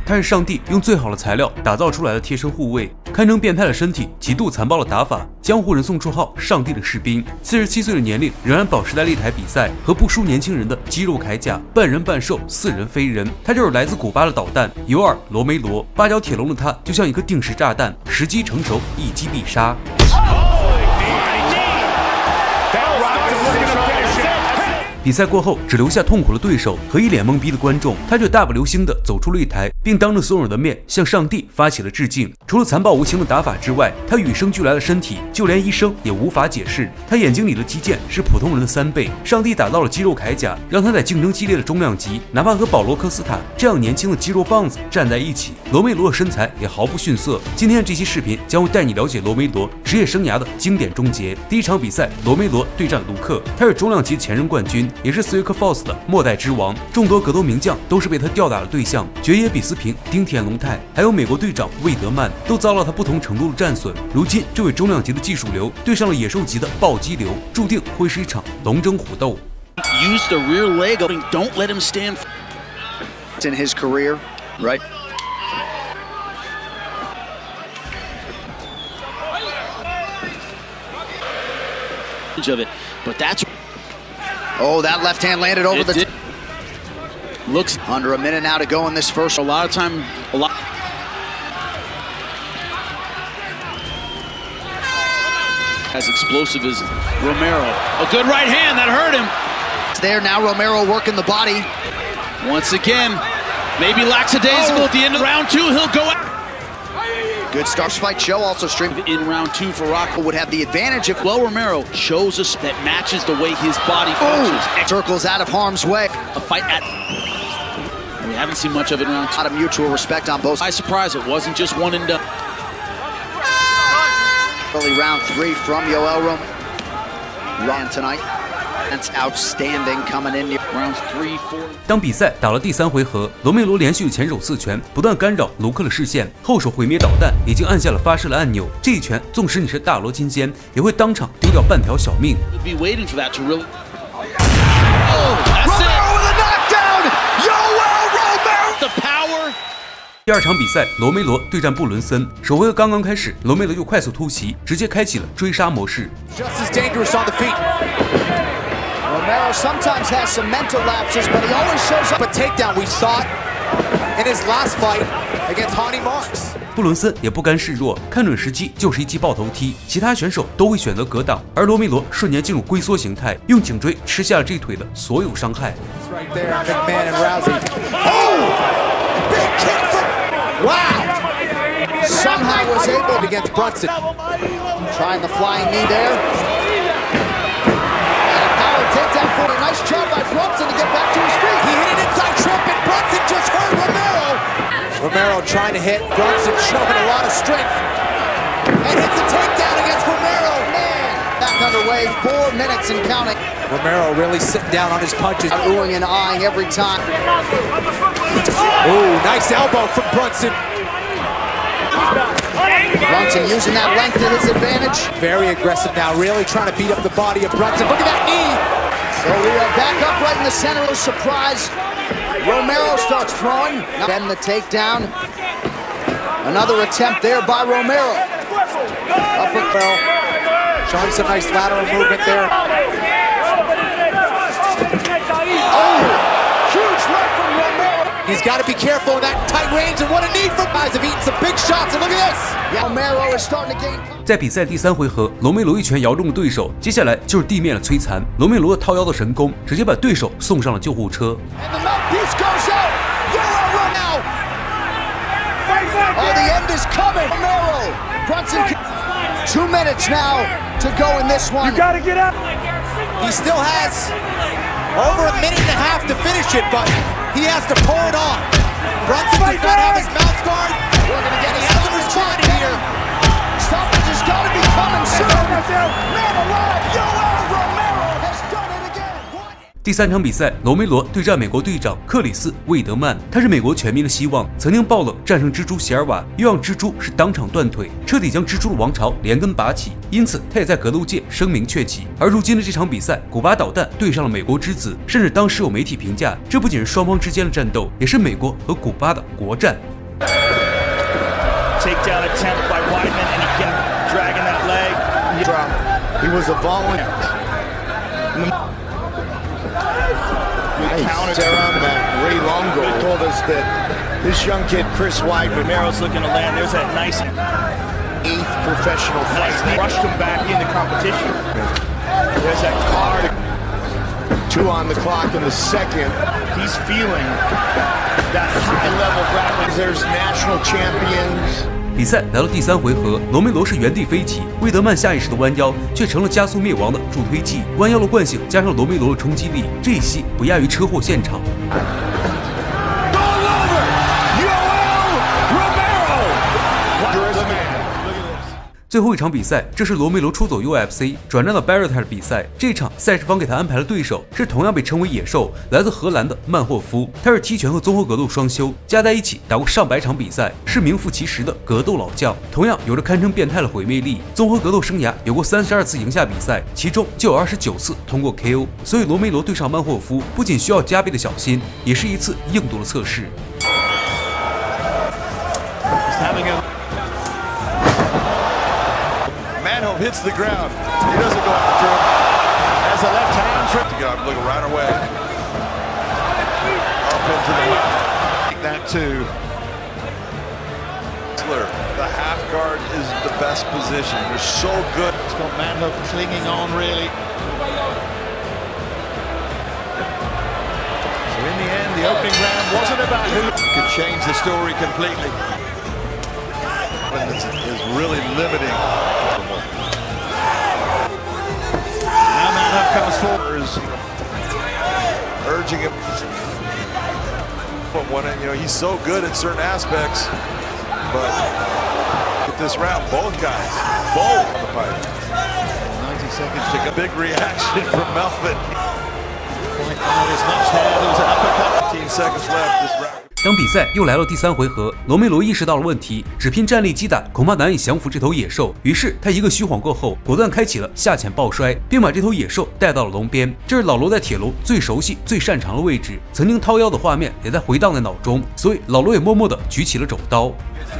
他是上帝用最好的材料打造出来的贴身护卫，堪称变态的身体，极度残暴的打法，江湖人送绰号“上帝的士兵”。47岁的年龄仍然保持在擂台比赛，和不输年轻人的肌肉铠甲，半人半兽，似人非人。他就是来自古巴的导弹尤尔·罗梅罗，八角铁笼的他就像一颗定时炸弹，时机成熟，一击必杀。比赛过后，只留下痛苦的对手和一脸懵逼的观众，他却大步流星地走出擂台，并当着所有人的面向上帝发起了致敬。除了残暴无情的打法之外，他与生俱来的身体，就连医生也无法解释。他眼睛里的肌腱是普通人的3倍。上帝打造了肌肉铠甲，让他在竞争激烈的中量级，哪怕和保罗·科斯塔这样年轻的肌肉棒子站在一起，罗梅罗的身材也毫不逊色。今天这期视频将会带你了解罗梅罗职业生涯的经典终结。第一场比赛，罗梅罗对战卢克，他是中量级前任冠军，也是 Strike Force 的末代之王，众多格斗名将都是被他吊打的对象，绝野比斯平、丁田龙太，还有美国队长魏德曼，都遭到他不同程度的战损。如今，这位中量级的技术流对上了野兽级的暴击流，注定会是一场龙争虎斗。 Use the rear leg, don't let him stand. In his career, right? Of it, but that's. Oh, that left hand landed over the. Looks under a minute now to go in this first. A lot of time, as explosive as Romero. A good right hand that hurt him. It's there now. Romero working the body once again. Maybe lackadaisical at the end of round 2. He'll go out. Good start. Fight show also streamed in round 2 for Rocco. Would have the advantage if Flo Romero shows us that matches the way his body functions. Circles out of harm's way. A fight at. We haven't seen much of it in round 2. A lot of mutual respect on both. By surprise, it wasn't just one and done. Early round 3 from Yoel Romero. Run tonight. That's outstanding coming in rounds 3, 4. 当比赛打了第3回合，罗梅罗连续前手4拳，不断干扰卢克的视线，后手毁灭导弹已经按下了发射的按钮。这一拳，纵使你是大罗金仙，也会当场丢掉半条小命。第2场比赛，罗梅罗对战布伦森。首回合刚刚开始，罗梅罗就快速突袭，直接开启了追杀模式。 Romero sometimes has some mental lapses, but he always shows up a takedown. We saw it in his last fight against Honey Marks. 布伦森也不甘示弱，看准时机就是一记爆头踢。其他选手都会选择格挡，而罗梅罗瞬间进入龟缩形态，用颈椎吃下了这腿的所有伤害。 Right there, McMahon and Rousey. Oh, big kick from wow. Somehow was able against Brunson. Trying the flying knee there. Takedown for a nice job by Brunson to get back to his feet. He hit an inside trip and Brunson just hurt Romero. Romero trying to hit. Brunson showing a lot of strength. And hits a takedown against Romero. Man, back underway, 4 minutes and counting. Romero really sitting down on his punches. Oohing and eyeing every time. Ooh, nice elbow from Brunson. Brunson using that length to his advantage. Very aggressive now, really trying to beat up the body of Brunson. Look at that knee. So we are back up right in the center of the surprise. Romero starts throwing. Then the takedown. Another attempt there by Romero. Upper throw. Showing some nice lateral movement there. Oh, huge right from Romero. He's got to be careful in that tight range, and what a knee from guys have eaten some big shots, and look at this. Yeah, Romero is starting to gain. 在比赛第3回合，罗梅罗一拳摇中了对手，接下来就是地面的摧残。罗梅罗的掏腰的神功，直接把对手送上了救护车。 And the mouthpiece goes out. Romero now. Oh, the end is coming. Romero. Brunson. 2 minutes now to go in this one. You gotta get up. He still has over a minute and a half to finish it, but he has to pull it off. Brunson does not have his mouth guard. We're gonna get. He hasn't responded here. Stoppage has got to be coming soon. Man alive, Yoel Romero has done it again. 第3场比赛，罗梅罗对战美国队长克里斯·魏德曼，他是美国全民的希望，曾经爆冷战胜蜘蛛席尔瓦，又让蜘蛛是当场断腿，彻底将蜘蛛的王朝连根拔起，因此他也在格斗界声名鹊起。而如今的这场比赛，古巴导弹对上了美国之子，甚至当时有媒体评价，这不仅是双方之间的战斗，也是美国和古巴的国战。 Takedown attempt by Weidman, and he kept dragging that leg. He was a volunteer. Ray Longo told us that this young kid, Chris Weidman, Romero's looking to land. There's that nice 8th professional fight. Nice rushed him back into competition. There's that card. 2 on the clock in the second. He's feeling that high-level grappling. There's national champions. 比赛来到第3回合，罗梅罗是原地飞起，魏德曼下意识的弯腰，却成了加速灭亡的助推器。弯腰的惯性加上罗梅罗的冲击力，这一击不亚于车祸现场。 最后一场比赛，这是罗梅罗出走 UFC 转战到 Bellator 的比赛。这场赛事方给他安排的对手是同样被称为野兽、来自荷兰的曼霍夫。他是踢拳和综合格斗双修，加在一起打过上百场比赛，是名副其实的格斗老将。同样有着堪称变态的毁灭力，综合格斗生涯有过32次赢下比赛，其中就有29次通过 KO。所以罗梅罗对上曼霍夫，不仅需要加倍的小心，也是一次硬度的测试。 Manhoef hits the ground. He doesn't go after him. Has a left hand trick to get up, look right away. Up into the mouth. Take that too. The half guard is the best position. They're so good. It's got Manhoef clinging on really. So in the end, the opening round wasn't about who could change the story completely. Is really limiting. Now Manhoef comes forward, urging him. But he's so good at certain aspects. But at this round, both guys, both on the fight. 90 seconds to go. Big reaction from Melvin. Not as much there. There was an uppercut. 15 seconds left. This round. 当比赛又来到第3回合，罗梅罗意识到了问题，只凭战力击打恐怕难以降服这头野兽。于是他一个虚晃过后，果断开启了下潜抱摔，并把这头野兽带到了笼边。这是老罗在铁笼最熟悉、最擅长的位置，曾经掏腰的画面也在回荡在脑中，所以老罗也默默地举起了肘刀。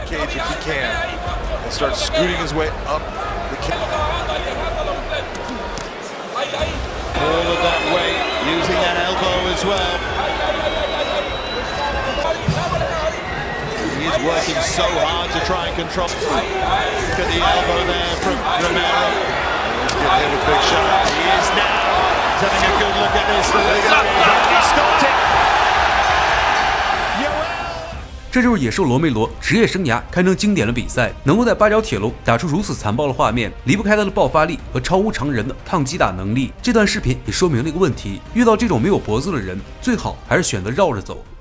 Working so hard to try and control. Look at the elbow there from Romero. He's getting hit with a big shot. He is now having a good look at this. He stopped it. 这就是野兽罗梅罗职业生涯堪称经典的比赛，能够在8角铁笼打出如此残暴的画面，离不开他的爆发力和超乎常人的抗击打能力。这段视频也说明了一个问题：遇到这种没有脖子的人，最好还是选择绕着走。